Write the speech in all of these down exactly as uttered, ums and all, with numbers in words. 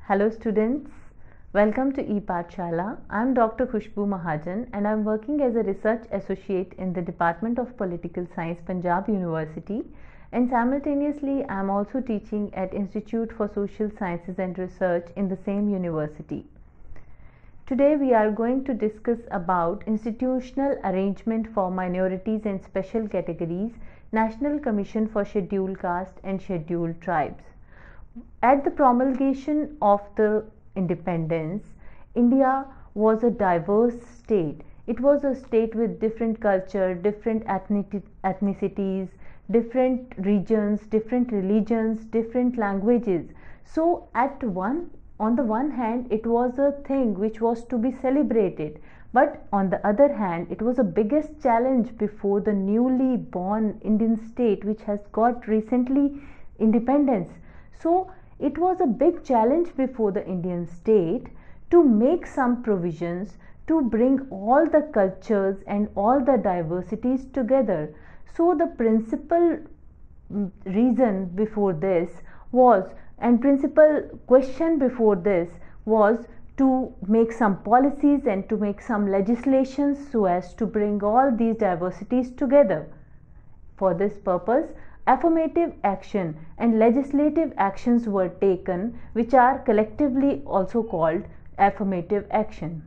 Hello students, welcome to ePathshala. I am Doctor Khushbu Mahajan and I am working as a research associate in the Department of Political Science, Punjab University, and simultaneously I am also teaching at Institute for Social Sciences and Research in the same university. Today we are going to discuss about institutional arrangement for minorities and special categories, National Commission for Scheduled Caste and Scheduled Tribes. At the promulgation of the independence, India was a diverse state. It was a state with different culture, different ethnicities, different regions, different religions, different languages. So at one on the one hand, it was a thing which was to be celebrated, but on the other hand, it was the biggest challenge before the newly born Indian state which has got recently independence. So it was a big challenge before the Indian state to make some provisions to bring all the cultures and all the diversities together. So the principal reason before this was and principal question before this was to make some policies and to make some legislations so as to bring all these diversities together. For this purpose, affirmative action and legislative actions were taken, which are collectively also called affirmative action.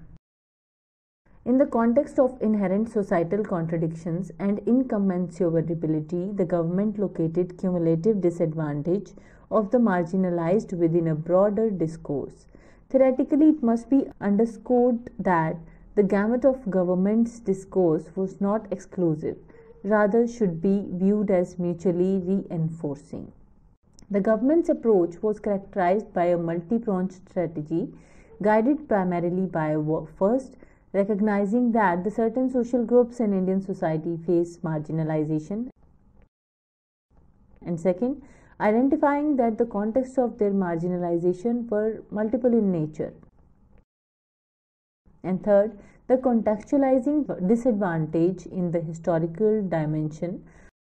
In the context of inherent societal contradictions and incommensurability, the government located cumulative disadvantage of the marginalized within a broader discourse. Theoretically, it must be underscored that the gamut of government's discourse was not exclusive, rather should be viewed as mutually reinforcing. The government's approach was characterized by a multi-pronged strategy, guided primarily by first, recognizing that the certain social groups in Indian society face marginalization, and second, identifying that the contexts of their marginalization were multiple in nature, and third, the contextualizing disadvantage in the historical dimension.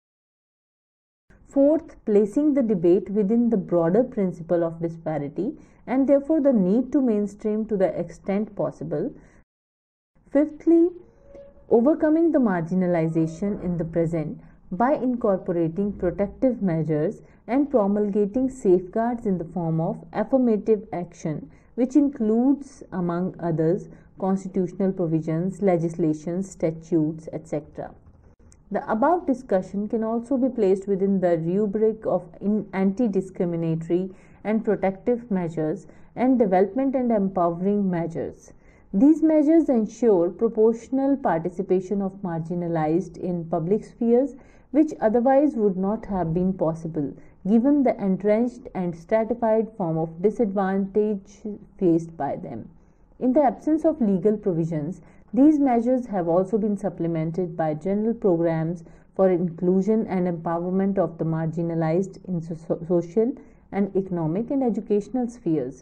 Fourth, placing the debate within the broader principle of disparity and therefore the need to mainstream to the extent possible. Fifthly, overcoming the marginalization in the present by incorporating protective measures and promulgating safeguards in the form of affirmative action, which includes, among others, constitutional provisions, legislations, statutes, et cetera. The above discussion can also be placed within the rubric of anti-discriminatory and protective measures and development and empowering measures. These measures ensure proportional participation of marginalized in public spheres, which otherwise would not have been possible given the entrenched and stratified form of disadvantage faced by them. In the absence of legal provisions, these measures have also been supplemented by general programs for inclusion and empowerment of the marginalized in so- social and economic and educational spheres.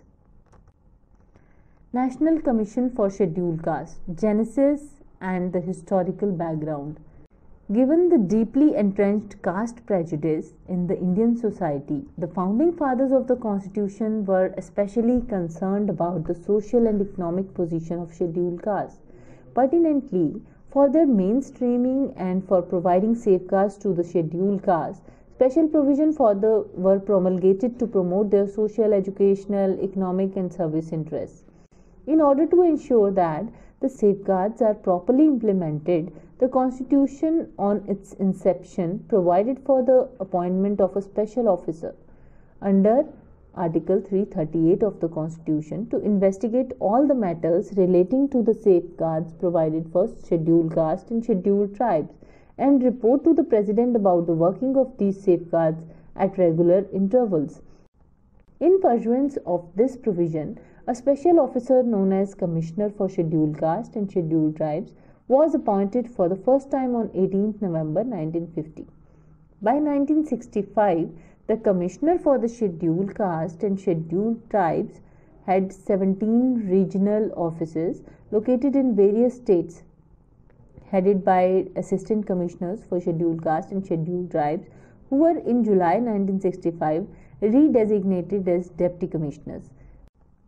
National Commission for Scheduled Caste, Genesis and the historical background. Given the deeply entrenched caste prejudice in the Indian society, the founding fathers of the Constitution were especially concerned about the social and economic position of scheduled castes. Pertinently, for their mainstreaming and for providing safeguards to the scheduled castes, special provision for the were promulgated to promote their social, educational, economic and service interests. In order to ensure that the safeguards are properly implemented, the Constitution on its inception provided for the appointment of a special officer under Article three thirty-eight of the Constitution to investigate all the matters relating to the safeguards provided for scheduled caste and scheduled tribes and report to the President about the working of these safeguards at regular intervals. In pursuance of this provision, a special officer known as Commissioner for Scheduled Caste and Scheduled Tribes was appointed for the first time on eighteenth November nineteen fifty. By nineteen sixty-five, the Commissioner for the Scheduled Caste and Scheduled Tribes had seventeen regional offices located in various states, headed by Assistant Commissioners for Scheduled Caste and Scheduled Tribes, who were in July nineteen sixty-five redesignated as Deputy Commissioners.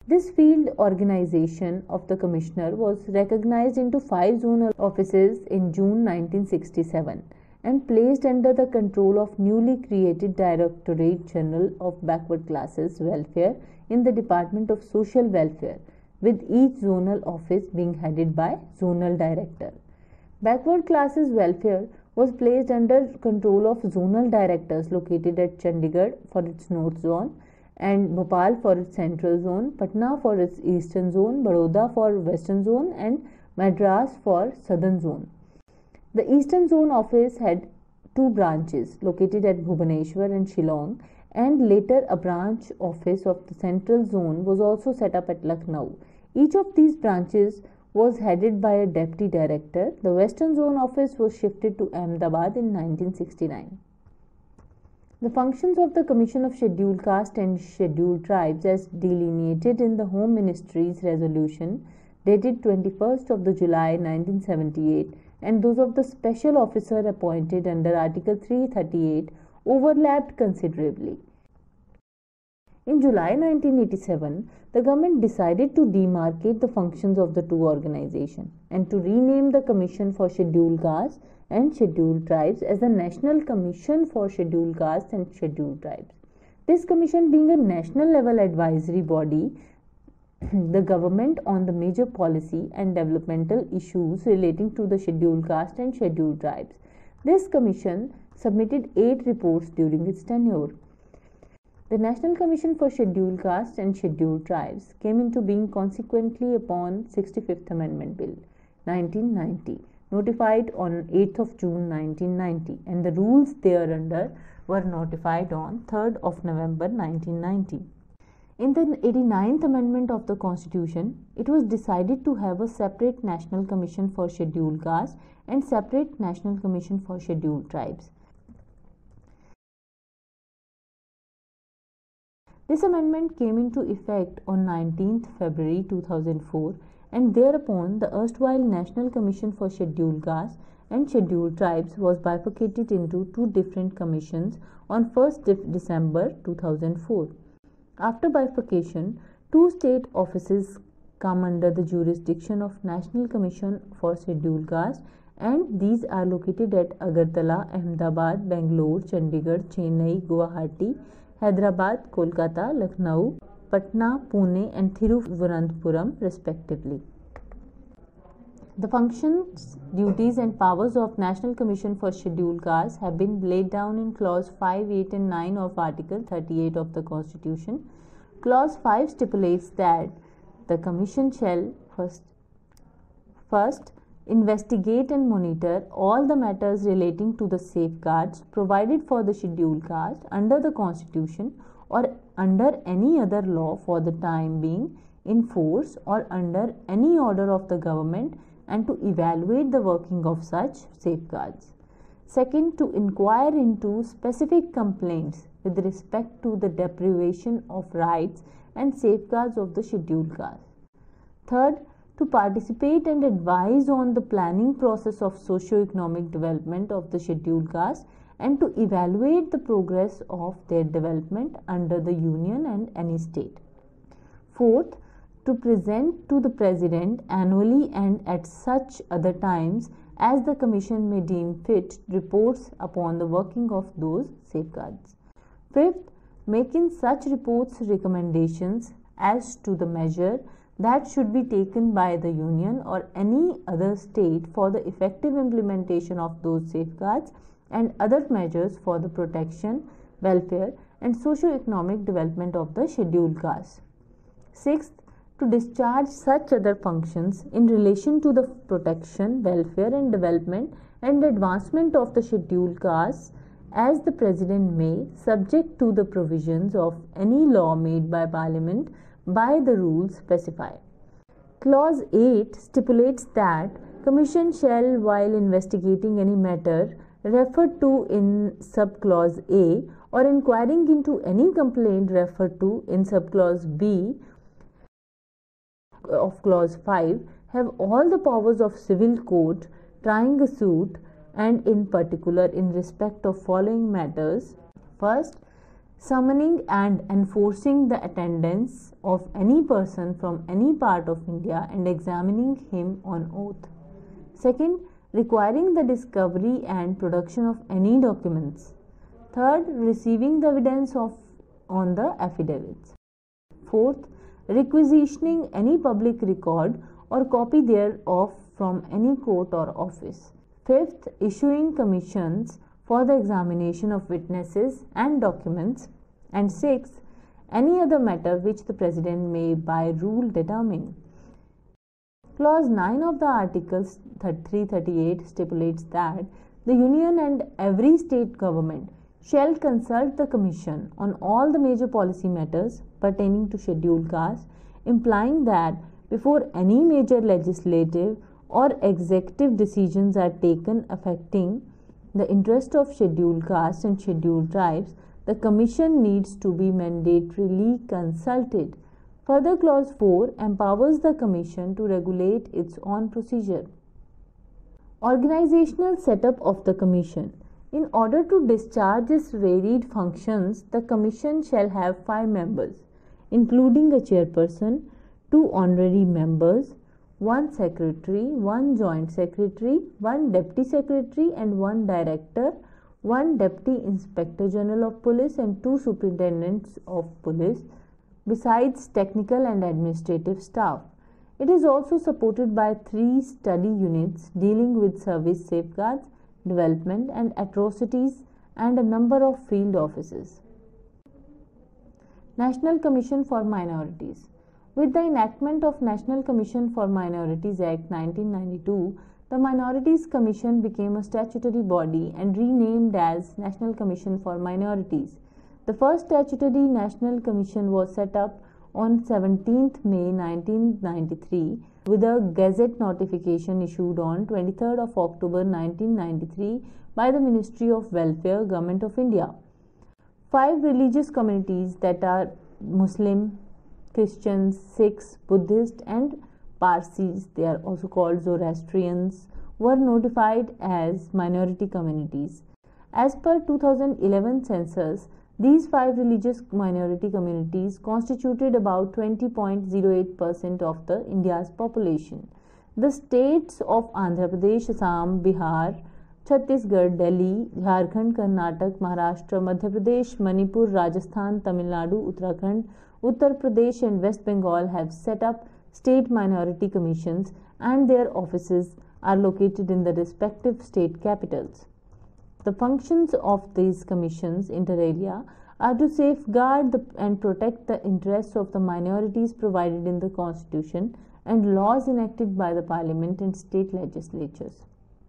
This field organization of the Commissioner was recognized into five zonal offices in June nineteen sixty-seven and placed under the control of newly created Directorate General of Backward Classes Welfare in the Department of Social Welfare, with each zonal office being headed by zonal director. Backward Classes Welfare was placed under control of zonal directors located at Chandigarh for its North Zone, and Bhopal for its Central Zone, Patna for its Eastern Zone, Baroda for Western Zone, and Madras for Southern Zone. The Eastern Zone office had two branches located at Bhubaneswar and Shillong, and later a branch office of the Central Zone was also set up at Lucknow. Each of these branches was headed by a deputy director. The Western Zone office was shifted to Ahmedabad in nineteen sixty-nine. The functions of the Commission of Scheduled Caste and Scheduled Tribes as delineated in the Home Ministry's resolution dated twenty-first of July nineteen seventy-eight and those of the special officer appointed under Article three thirty-eight overlapped considerably. In July nineteen eighty-seven, the government decided to demarcate the functions of the two organizations and to rename the Commission for Scheduled Castes and Scheduled Tribes as the National Commission for Scheduled Castes and Scheduled Tribes. This commission being a national level advisory body, the government on the major policy and developmental issues relating to the Scheduled Caste and Scheduled Tribes. This commission submitted eight reports during its tenure. The National Commission for Scheduled Castes and Scheduled Tribes came into being consequently upon sixty-fifth Amendment Bill nineteen ninety, notified on eighth of June nineteen ninety, and the rules thereunder were notified on third of November nineteen ninety. In the eighty-ninth Amendment of the Constitution, it was decided to have a separate National Commission for Scheduled Castes and separate National Commission for Scheduled Tribes. This amendment came into effect on nineteenth February two thousand four, and thereupon the erstwhile National Commission for Scheduled Castes and Scheduled Tribes was bifurcated into two different commissions on first December two thousand four. After bifurcation, two state offices come under the jurisdiction of National Commission for Scheduled Castes, and these are located at Agartala, Ahmedabad, Bangalore, Chandigarh, Chennai, Guwahati, Hyderabad, Kolkata, Lucknow, Patna, Pune and Thiruvananthapuram respectively. The functions, duties and powers of National Commission for Scheduled Castes have been laid down in Clause five, eight and nine of Article thirty-eight of the Constitution. Clause five stipulates that the Commission shall first, first investigate and monitor all the matters relating to the safeguards provided for the Scheduled Caste under the Constitution or under any other law for the time being in force or under any order of the government, and to evaluate the working of such safeguards. Second, to inquire into specific complaints with respect to the deprivation of rights and safeguards of the Scheduled Caste. Third, to participate and advise on the planning process of socio-economic development of the Scheduled Caste and to evaluate the progress of their development under the Union and any state. Fourth, to present to the President annually and at such other times as the Commission may deem fit reports upon the working of those safeguards. Fifth, make in such reports recommendations as to the measure that should be taken by the Union or any other state for the effective implementation of those safeguards and other measures for the protection, welfare and socio-economic development of the Scheduled Caste. Sixth, to discharge such other functions in relation to the protection, welfare and development and advancement of the Scheduled Castes as the President may, subject to the provisions of any law made by Parliament by the rules specified. Clause eight stipulates that Commission shall, while investigating any matter referred to in subclause A or inquiring into any complaint referred to in subclause B of clause five, have all the powers of civil court trying a suit, and in particular in respect of following matters. First, summoning and enforcing the attendance of any person from any part of India and examining him on oath. Second, requiring the discovery and production of any documents. Third, receiving the evidence of on the affidavits. Fourth, requisitioning any public record or copy thereof from any court or office. Fifth, issuing commissions for the examination of witnesses and documents. And sixth, any other matter which the President may by rule determine. Clause nine of the Articles thirty-three thirty-eight stipulates that the Union and every state government shall consult the Commission on all the major policy matters pertaining to scheduled castes, implying that before any major legislative or executive decisions are taken affecting the interest of scheduled castes and scheduled tribes, the Commission needs to be mandatorily consulted. Further, Clause four empowers the Commission to regulate its own procedure. Organizational setup of the Commission. In order to discharge its varied functions, the Commission shall have five members, including a chairperson, two honorary members, one secretary, one joint secretary, one deputy secretary and one director, one deputy inspector general of police and two superintendents of police, besides technical and administrative staff. It is also supported by three study units dealing with service safeguards, development and atrocities, and a number of field offices. National Commission for Minorities. With the enactment of National Commission for Minorities Act nineteen ninety-two, the Minorities Commission became a statutory body and renamed as National Commission for Minorities. The first statutory National Commission was set up on seventeenth May nineteen ninety-three with a Gazette notification issued on twenty-third of October nineteen ninety-three by the Ministry of Welfare, Government of India. Five religious communities, that are Muslim, Christians, Sikhs, Buddhists and Parsis, they are also called Zoroastrians, were notified as minority communities. As per two thousand eleven census, these five religious minority communities constituted about twenty point zero eight percent of the India's population. The states of Andhra Pradesh, Assam, Bihar, Chhattisgarh, Delhi, Jharkhand, Karnataka, Maharashtra, Madhya Pradesh, Manipur, Rajasthan, Tamil Nadu, Uttarakhand, Uttar Pradesh and West Bengal have set up state minority commissions, and their offices are located in the respective state capitals. The functions of these commissions inter alia are to safeguard the, and protect the interests of the minorities provided in the Constitution and laws enacted by the Parliament and state legislatures.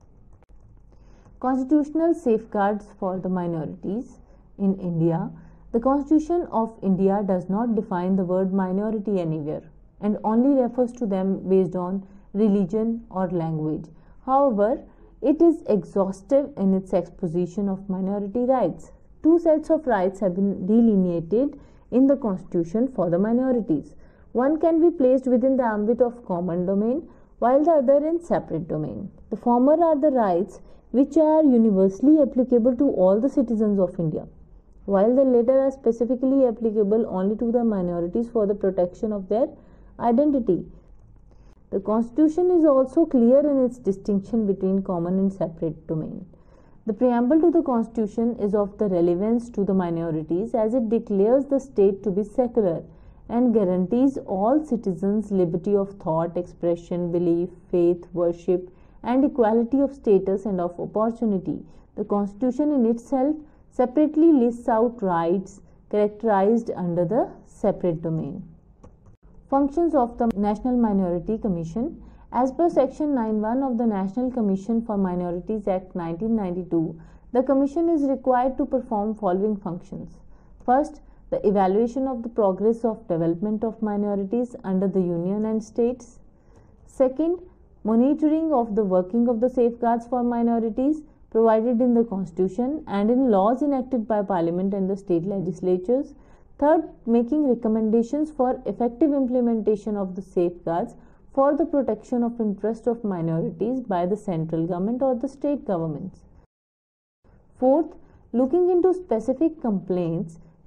Constitutional safeguards for the minorities in India. The Constitution of India does not define the word minority anywhere and only refers to them based on religion or language. However, it is exhaustive in its exposition of minority rights. Two sets of rights have been delineated in the Constitution for the minorities. One can be placed within the ambit of common domain, while the other in separate domain. The former are the rights which are universally applicable to all the citizens of India, while the latter are specifically applicable only to the minorities for the protection of their identity. The Constitution is also clear in its distinction between common and separate domain. The preamble to the Constitution is of the relevance to the minorities, as it declares the state to be secular and guarantees all citizens liberty of thought, expression, belief, faith, worship, and equality of status and of opportunity. The Constitution in itself separately lists out rights characterized under the separate domain. Functions of the National Minority Commission. As per Section ninety-one of the National Commission for Minorities Act nineteen ninety-two, the Commission is required to perform following functions. First, the evaluation of the progress of development of minorities under the Union and states. Second, monitoring of the working of the safeguards for minorities provided in the Constitution and in laws enacted by Parliament and the state legislatures. Third, making recommendations for effective implementation of the safeguards for the protection of interest of minorities by the central government or the state governments. Fourth, looking into specific complaints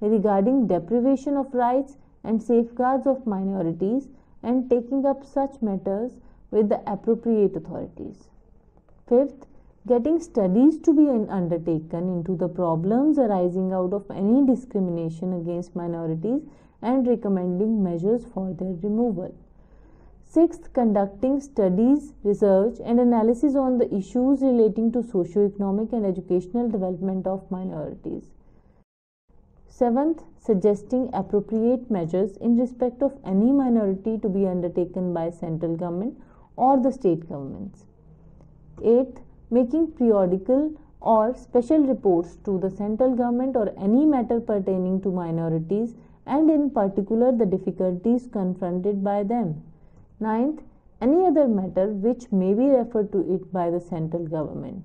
regarding deprivation of rights and safeguards of minorities and taking up such matters with the appropriate authorities. Fifth, getting studies to be undertaken into the problems arising out of any discrimination against minorities and recommending measures for their removal. Sixth, conducting studies, research and analysis on the issues relating to socio-economic and educational development of minorities. Seventh, suggesting appropriate measures in respect of any minority to be undertaken by central government or the state governments. Eighth, making periodical or special reports to the central government or any matter pertaining to minorities and in particular the difficulties confronted by them. Ninth, any other matter which may be referred to it by the central government.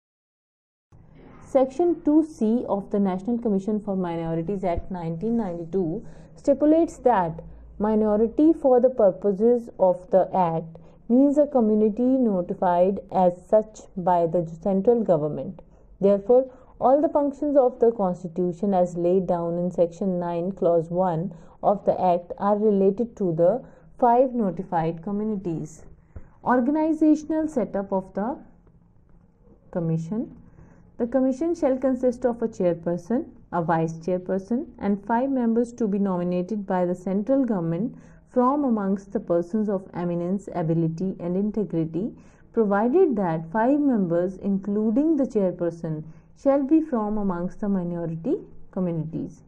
Section two C of the National Commission for Minorities Act nineteen ninety-two stipulates that minority for the purposes of the Act means a community notified as such by the central government. Therefore, all the functions of the Constitution as laid down in Section nine, Clause one of the Act are related to the five notified communities. Organizational setup of the Commission. The Commission shall consist of a chairperson, a vice chairperson, and five members to be nominated by the central government from amongst the persons of eminence, ability, and integrity, provided that five members, including the chairperson, shall be from amongst the minority communities.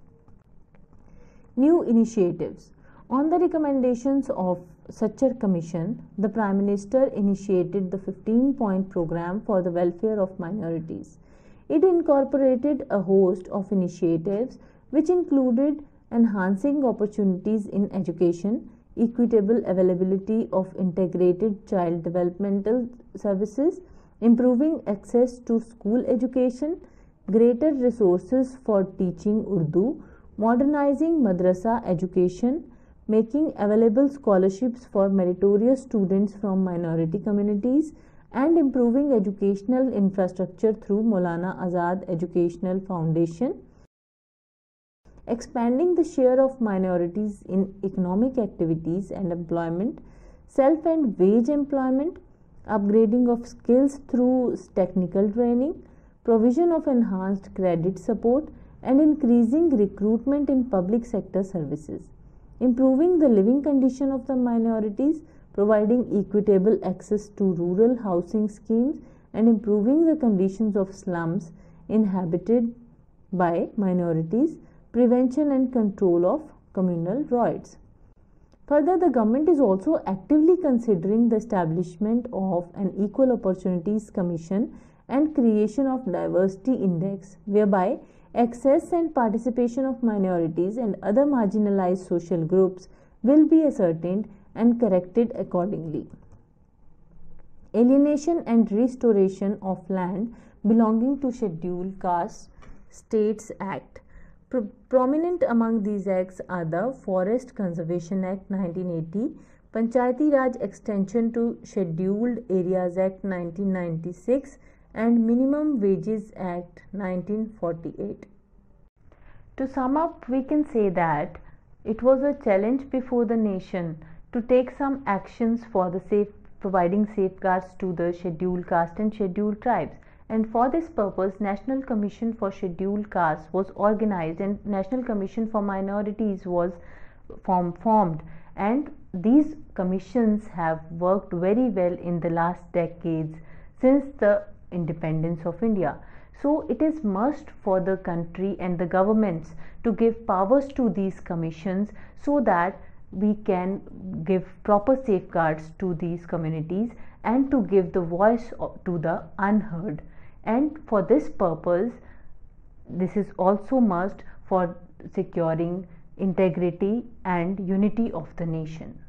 New initiatives. On the recommendations of such a commission, the Prime Minister initiated the fifteen-point program for the welfare of minorities. It incorporated a host of initiatives which included enhancing opportunities in education, equitable availability of integrated child developmental services, improving access to school education, greater resources for teaching Urdu, modernizing madrasa education, making available scholarships for meritorious students from minority communities, and improving educational infrastructure through Maulana Azad Educational Foundation, expanding the share of minorities in economic activities and employment, self and wage employment, upgrading of skills through technical training, provision of enhanced credit support, and increasing recruitment in public sector services, improving the living condition of the minorities, providing equitable access to rural housing schemes, and improving the conditions of slums inhabited by minorities, prevention and control of communal riots. Further, the government is also actively considering the establishment of an Equal Opportunities Commission and creation of Diversity Index, whereby access and participation of minorities and other marginalized social groups will be ascertained and corrected accordingly. Alienation and restoration of land belonging to Scheduled Caste States Act. Pro- prominent among these acts are the Forest Conservation Act nineteen eighty, Panchayati Raj Extension to Scheduled Areas Act nineteen ninety-six, and Minimum Wages Act nineteen forty-eight. To sum up, we can say that it was a challenge before the nation to take some actions for the safe providing safeguards to the scheduled caste and scheduled tribes, and for this purpose National Commission for Scheduled Castes was organized and National Commission for Minorities was form, formed, and these commissions have worked very well in the last decades since the independence of India. So it is must for the country and the governments to give powers to these commissions so that we can give proper safeguards to these communities and to give the voice to the unheard. And for this purpose, this is also must for securing integrity and unity of the nation.